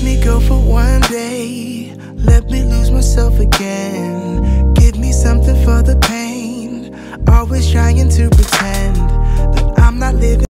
Let me go for one day, let me lose myself again. Give me something for the pain, always trying to pretend that I'm not living